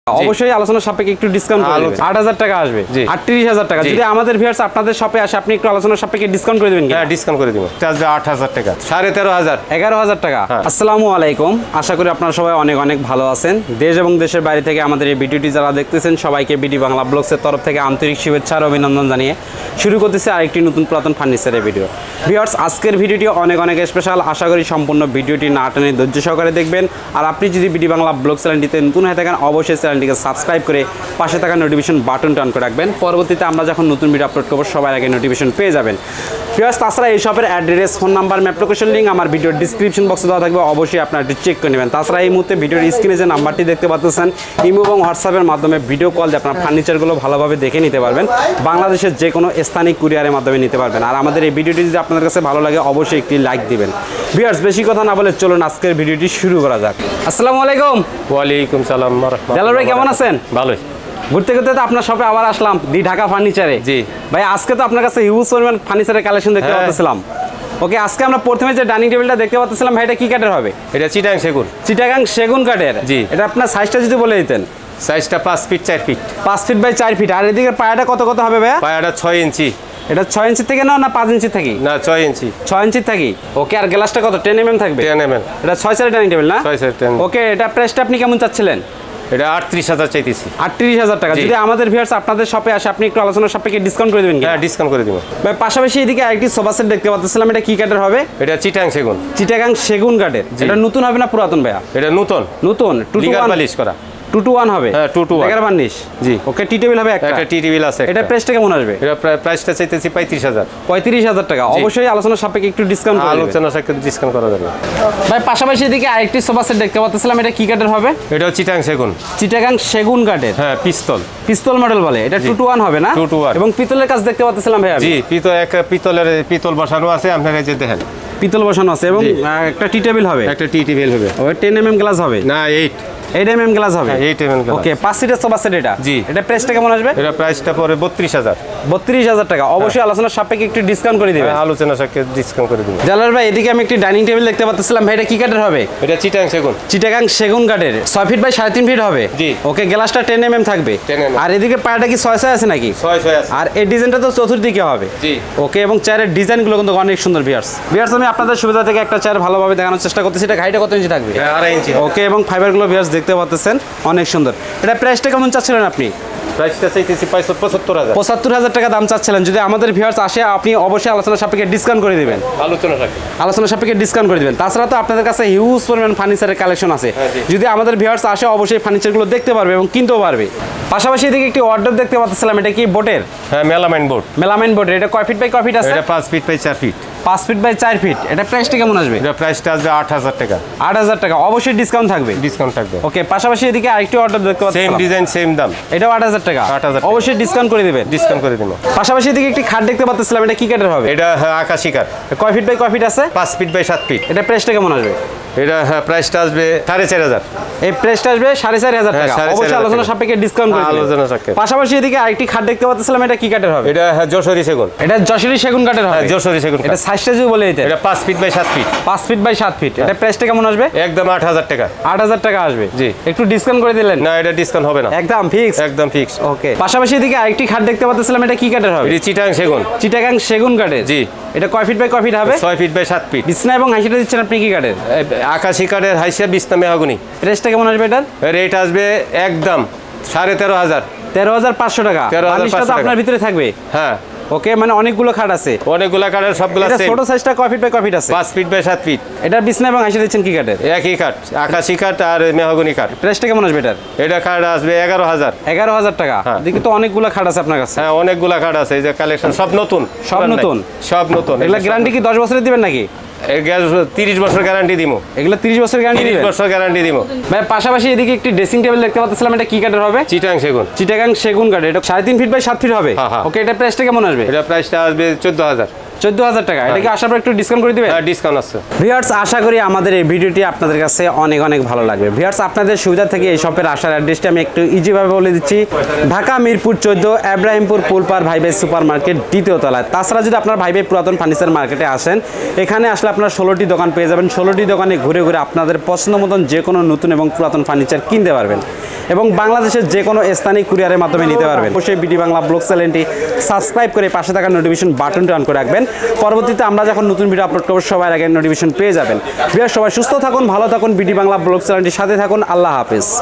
অবশ্যই আলোচনা সাপেক্ষে একটু ডিসকাউন্ট করে দিবেন। 8000 টাকা আসবে, 38000 টাকা। যদি আমাদের ভিউয়ার্স আপনাদের শপে আসে আপনি একটু আলোচনা সাপেক্ষে ডিসকাউন্ট করে দিবেন কি? হ্যাঁ, ডিসকাউন্ট করে দিব। আসবে 8000 টাকা, 13500, 11000 টাকা। আসসালামু আলাইকুম, আশা করি আপনারা সবাই অনেক অনেক ভালো আছেন। দেশ এবং দেশের বাইরে থেকে আমাদের এই ভিডিওটি যারা দেখতেছেন সবাইকে বিডি বাংলা ব্লগসের তরফ থেকে আন্তরিক শুভেচ্ছা আর অভিনন্দন জানিয়ে শুরু করতেছি আরেকটি নতুন পুরাতন ফার্নিচারের ভিডিও। ভিউয়ার্স, আজকের ভিডিওটি অনেক অনেক স্পেশাল। আশা করি সম্পূর্ণ ভিডিওটি না টেনে ধৈর্য সহকারে দেখবেন। আর আপনি যদি বিডি বাংলা ব্লগ চ্যানেলটিতে নতুন হয়ে থাকেন অবশ্যই চ্যানেলটিকে সাবস্ক্রাইব করে পাশে থাকা নোটিফিকেশন বাটনটা অন করে রাখবেন। পরবর্তীতে আমরা যখন নতুন ভিডিও আপলোড করব সবার আগে নোটিফিকেশন পেয়ে যাবেন। ভিউয়ার্স, তাছাড়া এই শপের address, phone number, map location link আমার ভিডিওর ডিসক্রিপশন বক্সে দেওয়া থাকবে, অবশ্যই আপনারা একটু চেক করে নেবেন। তাছাড়া এই মুহূর্তে ভিডিওর স্ক্রিনে যে নাম্বারটি দেখতে পাচ্ছেন ইমো এবং হোয়াটসঅ্যাপের মাধ্যমে ভিডিও কল দিয়ে আপনার ফার্নিচারগুলো ভালোভাবে দেখে নিতে পারবেন। বাংলাদেশের যে কোনো স্থানিক কুরিয়ারের মাধ্যমে নিতে পারবেন। আর আমাদের এই ভিডিওটি যদি আপনাদের কাছে ভালো লাগে অবশ্যই একটি লাইক দিবেন। ভিউয়ার্স, বেশি কথা না বলে চলুন আজকের ভিডিওটি শুরু করা যাক। আসসালামু আলাইকুম। ওয়ালাইকুম সালাম। জালাল ভাই কেমন আছেন? ভালোই। ঘুরতে ঘুরতে তো আপনার শপে আবার আসলাম, দি ঢাকা ফার্নিচারে। জি ভাই, আজকে তো আপনার কাছে হিউজ পরিমাণ ফার্নিচারের কালেকশন দেখতে পাচ্ছিলাম। ওকে, আজকে আমরা প্রথমে যে ডাইনিং টেবিলটা দেখতে পাচ্ছিলাম ভাই, এটা কি কাঠের হবে? এটা চিটাগাং সেগুন। চিটাগাং সেগুন কাঠের। জি। এটা আপনার সাইজটা যদি বলে দিতেন। সাইজটা 5 feet 4 feet. 5 feet by 4 feet. আর এদিকে পায়াটা কত কত হবে ভাইয়া? পায়াটা 6 ইঞ্চি। এটা 6 ইঞ্চি থেকে না 5 ইঞ্চি থাকি? না, 6 ইঞ্চি। 6 ইঞ্চি থাকি। ওকে, আর গ্লাসটা কত? 10 mm থাকবে? 10 mm। এটা 6 সাইড ডাইনিং টেবিল না? 6 সাইড 10। ওকে, এটা প্রাইসটা আপনি কেমন চাচ্ছিলেন? এটা 38000 চাইতেছি। 38000 টাকা। যদি আমাদের ভিউয়ার্স আপনাদের শপে আসে আপনি একটু আলোচনা সাপেক্ষে ডিসকাউন্ট করে দিবেন কি? হ্যাঁ, ডিসকাউন্ট করে দিব। ভাই, পাশাপাশি এদিকে আরেকটি সোফা সেট দেখতে পাচ্ছিলাম, এটা কি কাঠের হবে? এটা চিটাগাং সেগুন। চিটাগাং সেগুন কাঠের। এটা নতুন হবে না পুরাতন ভাইয়া? এটা নতুন। নতুন 2 to 1 পালিশ করা। 2 to 1 হবে? হ্যাঁ, 2 to 1 11 বার্নিশ। জি। ওকে, টি টেবিল হবে একটা? একটা টি টেবিল আছে। এটা প্রাইসটা কেমন আসবে? এটা প্রাইসটা চাইতেছি 35000। 35000 টাকা। অবশ্যই আলোচনা সাপেক্ষে একটু ডিসকাউন্ট করে দিবেন। আলোচনা সাপেক্ষে ডিসকাউন্ট করা যাবে। ভাই, পাশাপাশি এদিকে আরেকটি সোফা সেট দেখতে পাচ্ছিলাম, এটা কি কাঠের হবে? এটা চিটাগাং সেগুন। চিটাগাং সেগুন কাঠের। হ্যাঁ, পিস্তল। পিস্তল মডেল বলে। এটা 2 to 1 হবে না? 2 to 1। এবং পিতলের কাজ দেখতে পাচ্ছিলাম ভাই আমি। জি, পিতল বসানো আছে, আপনারা এই যে দেখেন। পিতল বসানো আছে এবং একটা টি টেবিল হবে। একটা টি টেবিল হবে। ওই 10 mm গ্লাস হবে? না, 8 mm গ্লাস হবে। 8 mm গ্লাস। ওকে, 5 সিটের সোফা সেট এটা? জি। এটা প্রাইসটা কেমন আসবে? এটা প্রাইসটা পড়ে 32000। 32000 টাকা। অবশ্যই আলোচনা সাপেক্ষে একটু ডিসকাউন্ট করে দিবেন। আলোচনা সাপেক্ষে ডিসকাউন্ট করে দিব। জালাল ভাই, এদিকে আমি একটি ডাইনিং টেবিল দেখতে পাচ্ছিলাম ভাই, এটা কি কাঠের হবে? এটা চিটাগাং সেগুন। চিটাগাং সেগুন কাঠের। 6 ফিট বাই 3.5 ফিট হবে? জি। ওকে, গ্লাসটা 10 mm থাকবে। 10 mm। আর এদিকে পায়াটা কি 6 আছে নাকি? 6 আছে। আর এই ডিজাইনটা তো চতুর্দিকে হবে? জি। ওকে, এবং চেয়ারের ডিজাইনগুলো কিন্তু অনেক সুন্দর। ভিউয়ার্স, আমি আপনাদের সুবিধা থেকে একটা চেয়ার ভালোভাবে দেখানোর চেষ্টা করতেছি। এটা হাইটটা কত ইঞ্চি থাকবে? 2.5 ইঞ্চি। ওকে, এবং ফাইবারগুলো ভিউয়ার্স দেখতে পাচ্ছেন অনেক সুন্দর। এটা প্রাইসটা কেমন চাচ্ছিলেন আপনি? প্রাইসটা চাইতেছি 75000। 75000 টাকা দাম চাচ্ছিলেন। যদি আমাদের ভিউয়ার্স আসে আপনি অবশ্যই আলোচনা সাপেক্ষে ডিসকাউন্ট করে দিবেন। আলোচনা সাপেক্ষে ডিসকাউন্ট করে দিবেন। তাছাড়া তো আপনাদের কাছে হিউজ পরিমাণ ফার্নিচারের কালেকশন আছে। যদি আমাদের ভিউয়ার্স আসে অবশ্যই ফার্নিচারগুলো দেখতে পারবে এবং কিনতেও পারবে। পাশাপাশি এদিকে একটি ওয়ার্ডরোব দেখতে পাচ্ছিলাম, এটা কি বোটের? হ্যাঁ, মেলামাইন বোর্ড। মেলামাইন বোর্ডের। এটা কয় ফিট বাই কয় ফিট আছে? এটা 5 feet by 4 feet. 5 feet by 4 feet. এটা প্রাইসটা কেমন আসবে? এটা প্রাইসটা আসবে 8000 টাকা। 8000 টাকা। অবশ্যই ডিসকাউন্ট থাকবে। ডিসকাউন্ট থাকবে। ওকে, পাশাপাশি এদিকে আরেকটি ওয়ার্ডরোব দেখতে পাচ্ছেন, সেম ডিজাইন সেম দাম। এটাও 8000 টাকা। 8000। অবশ্যই ডিসকাউন্ট করে দিবেন। ডিসকাউন্ট করে দিব। পাশাপাশি এদিকে একটি খাট দেখতে পাচ্ছিলাম, এটা কি কাঠের হবে? এটা আকাশী কাঠ। কয় ফিট বাই কয় ফিট আছে? 5 ফিট বাই 7 ফিট। এটা প্রাইসটা কেমন আসবে? এটা প্রাইসটা আসবে 4500। এই প্রাইসটা আসবে 4500 টাকা। অবশ্যই আলোচনা সাপেক্ষে ডিসকাউন্ট করে দিবেন। আলোচনা সাপেক্ষে। পাশাপাশি এদিকে আরেকটি খাট দেখতে পাচ্ছিলাম, এটা কি কাঠের হবে? এটা যশোরী সেগুন। এটা যশোরী সেগুন কাঠের হবে? যশোরী সেগুন। এটা সাইজটা যদি বলে দিতেন। এটা 5 feet by 7 feet. 5 feet by 7 feet. এটা প্রাইসটা কেমন আসবে? একদম 8000 টাকা। 8000 টাকা আসবে? জি। একটু ডিসকাউন্ট করে দিলেন? না, এটা ডিসকাউন্ট হবে না। একদম ফিক্স? একদম ফিক্স। ওকে, পাশাপাশি এদিকে আরেকটি খাট দেখতে পাচ্ছিলাম, এটা কি কাঠের হবে? এটা চিটাগাং সেগুন। চিটাগাং সেগুন কাঠের। জি। এটা কয় ফিট বাই কয় ফিট হবে? 6 ফিট বাই 7 ফিট। বিছনা এবং হাইসিটা দিচ্ছেন আপনি কি কাঠের? আকাশী কাঠের, হাইসা বিছনা মেহগনি। প্রাইসটা কেমন আসবে এটার? রেট আসবে একদম 13500। 13500 টাকা। 13500 টাকা আপনার ভিতরে থাকবে? হ্যাঁ। ওকে, মানে অনেকগুলো খাট আছে? অনেকগুলো কাঠের, সবগুলো সেম। ছোট সাইজটা কয় ফিট বাই কয় ফিট আছে? 5 ফিট বাই 7 ফিট। এটা বিছনা এবং হাইসা দিচ্ছেন কি কাঠের? একই কাঠ, আকাশী কাঠ আর মেহগনি কাঠ। প্রাইসটা কেমন আসবে এটার? এটা কাঠ আসবে 11000। 11000 টাকা। দেখি তো অনেকগুলো খাট আছে আপনার কাছে। হ্যাঁ, অনেকগুলো কাঠ আছে। এই যে কালেকশন সব নতুন। সব নতুন? সব নতুন। এগুলা গ্যারান্টি কি 10 বছরের দিবেন নাকি? 30 বছর গ্যারান্টি দিব। এগুলো 30 বছর গ্যারান্টি দিবেন? 30 বছর গ্যারান্টি দিব। ভাই, পাশাপাশি এদিকে একটি ড্রেসিং টেবিল দেখতে পাচ্ছিলাম, এটা কি কাঠের হবে? চিটাগাং সেগুন। চিটাগাং সেগুন কাঠ। এটা 3.5 ফিট বাই 7 ফিট হবে? হ্যাঁ। ওকে, এটা প্রাইসটা কেমন আসবে? এটা প্রাইসটা আসবে 14000। 14,000 টাকা। এটা কি আসার পর একটু ডিসকাউন্ট করে দিবেন? হ্যাঁ, ডিসকাউন্ট আছে। ভিউয়ার্স, আশা করি আমাদের এই ভিডিওটি আপনাদের কাছে অনেক অনেক ভালো লাগবে। ভিউয়ার্স, আপনাদের সুবিধা থেকে এই শপের আসার অ্যাড্রেসটি আমি একটু ইজিভাবে বলে দিচ্ছি। Dhaka Mirpur 14, Ibrahimpur Pulpar vibe super market, দ্বিতীয় তলায়। তাছাড়া যদি আপনার ভাইবে পুরাতন ফার্নিচার মার্কেটে আসেন, এখানে আসলে আপনার 16টি দোকান পেয়ে যাবেন। 16টি দোকানে ঘুরে ঘুরে আপনাদের পছন্দ মতন যে কোনো নতুন এবং পুরাতন ফার্নিচার কিনতে পারবেন এবং বাংলাদেশের যে কোনো স্থানীয় কুরিয়ারের মাধ্যমে নিতে পারবেন। অবশ্যই বিডি বাংলা ব্লগ চ্যানেলটি সাবস্ক্রাইব করে পাশে থাকা নোটিফিকেশন বাটনটি অন করে রাখবেন। পরবর্তীতে আমরা যখন নতুন ভিডিও আপলোড করব সবার আগে নোটিফিকেশন পেয়ে যাবেন। ভিউয়ার্স, সবাই সুস্থ থাকুন, ভালো থাকুন, বিডি বাংলা ব্লগ চ্যানেলটির সাথে থাকুন। আল্লাহ হাফেজ।